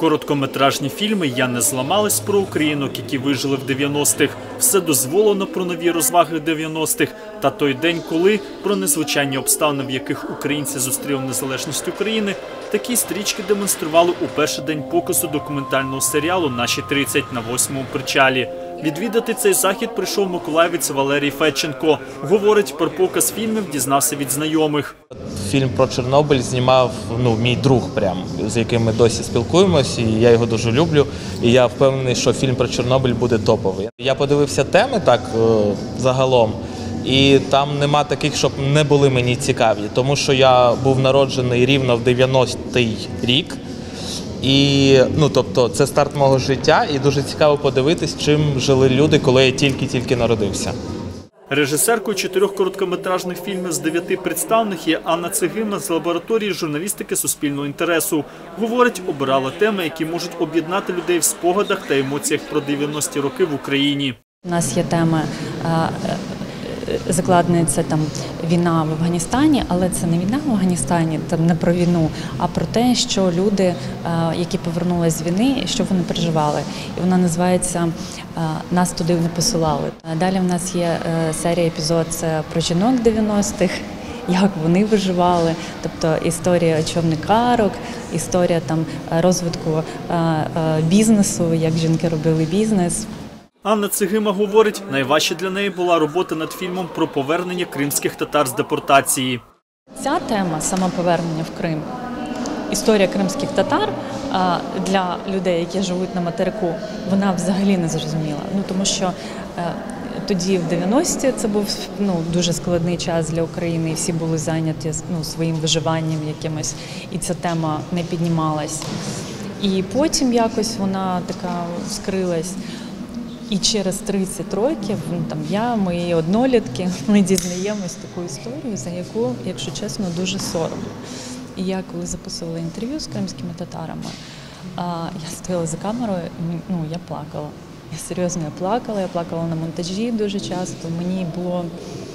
Короткометражні фільми «Я не зламалась» про українок, які вижили в 90-х, «Все дозволено» про нові розваги 90-х та «Той день, коли» про незвичайні обставини, в яких українці зустріли незалежність України. Такі стрічки демонстрували у перший день показу документального серіалу «Наші 30» на 8-му причалі. Відвідати цей захід прийшов миколаївець Валерій Федченко. Говорить, про показ фільмів дізнався від знайомих. Фільм про Чорнобиль знімав мій друг, з яким ми досі спілкуємося, і я його дуже люблю. І я впевнений, що фільм про Чорнобиль буде топовий. Я подивився теми загалом, і там нема таких, щоб не були мені цікаві. Тому що я був народжений рівно в 90-й рік. І, тобто, це старт мого життя, і дуже цікаво подивитись, чим жили люди, коли я тільки-тільки народився. Режисеркою 4 короткометражних фільмів з 9 представлених є Анна Цигима з лабораторії журналістики суспільного інтересу. Говорить, обирала теми, які можуть об'єднати людей в спогадах та емоціях про 90-ті роки в Україні. У нас є тема, закладеться там війна в Афганістані, але це не війна в Афганістані, там не про війну, а про те, що люди, які повернулись з війни, що вони переживали. І вона називається «Нас туди не посилали». Далі в нас є серія епізод про жінок 90-х, як вони виживали, тобто історія човникарок, історія розвитку бізнесу, як жінки робили бізнес. Анна Цигима говорить, найважче для неї була робота над фільмом про повернення кримських татар з депортації. Ця тема, саме повернення в Крим, історія кримських татар для людей, які живуть на материку, вона взагалі не зрозуміла. Тому що тоді, в 90-ті, це був дуже складний час для України, і всі були зайняті своїм виживанням якимось, і ця тема не піднімалась. І потім якось вона така скрилась. І через 30 років, мої однолітки, ми дізнаємось таку історію, за яку, якщо чесно, дуже соромно. І я, коли записувала інтерв'ю з кримськими татарами, я стояла за камерою, і я плакала. Я серйозно я плакала на монтажі дуже часто. Мені було,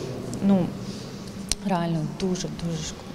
реально дуже-дуже шкода.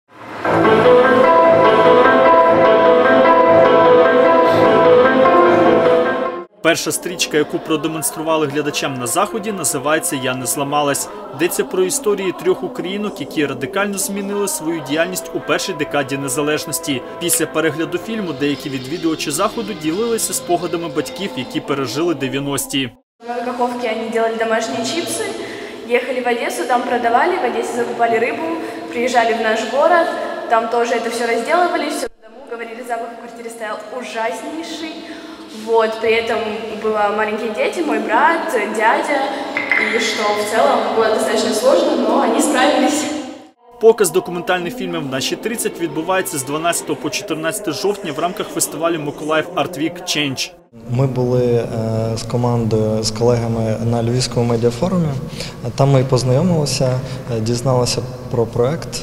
Перша стрічка, яку продемонстрували глядачам на заході, називається «Я не зламалась». Йдеться про історії 3 українок, які радикально змінили свою діяльність у першій декаді незалежності. Після перегляду фільму деякі відвідувачі заходу ділилися спогадами батьків, які пережили 90-ті. На Каховке они делали домашние чипсы, ехали в Одессу, там продавали, в Одессе закупали рыбу, приезжали в наш город, там тоже это все разделывали, все на дому, говорили, запах в квартире стоял ужаснейший. При этом были маленькие дети, мой брат, дядя, и что в целом было достаточно сложно, но они справились. Показ документальних фільмів «Наші 30» відбувається з 12 по 14 жовтня в рамках фестивалю «Миколаїв Арт Вік Чендж». Ми були з командою, з колегами на Львівському медіафорумі. Там ми познайомилися, дізналися про проєкт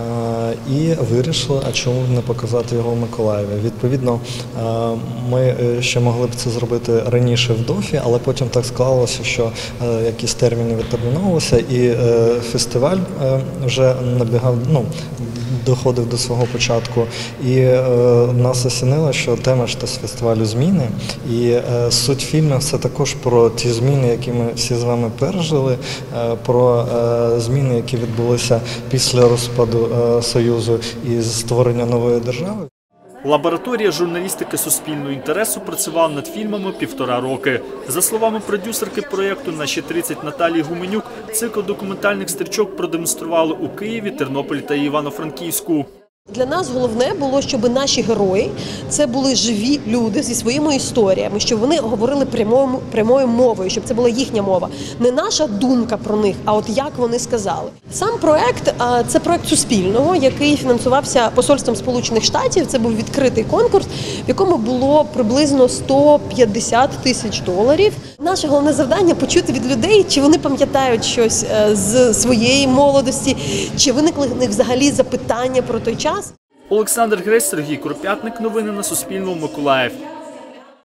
і вирішили, а чому не показати його в Миколаєві. Відповідно, ми ще могли б це зробити раніше в ДОФі, але потім так склалося, що якісь терміни відтерміновувалися, і фестиваль вже доходив до свого початку. І нас осінило, що тема ж з фестивалю зміни. І суть фільму – це також про ті зміни, які ми всі з вами пережили, про зміни, які відбулися після розпаду Союзу і створення нової держави. Лабораторія журналістики суспільного інтересу працювала над фільмами 1,5 роки. За словами продюсерки проєкту «Наші 30» Наталії Гуменюк, цикл документальних стрічок продемонстрували у Києві, Тернополі та Івано-Франківську. Для нас головне було, щоб наші герої – це були живі люди зі своїми історіями, щоб вони говорили прямою мовою, щоб це була їхня мова. Не наша думка про них, а от як вони сказали. Сам проєкт – це проєкт Суспільного, який фінансувався Посольством Сполучених Штатів. Це був відкритий конкурс, в якому було приблизно $150 тисяч. Наше головне завдання – почути від людей, чи вони пам'ятають щось з своєї молодості, чи виникли в них взагалі запитання про той час. Олександр Гресь, Сергій Куропятник. Новини на Суспільному. Миколаїв.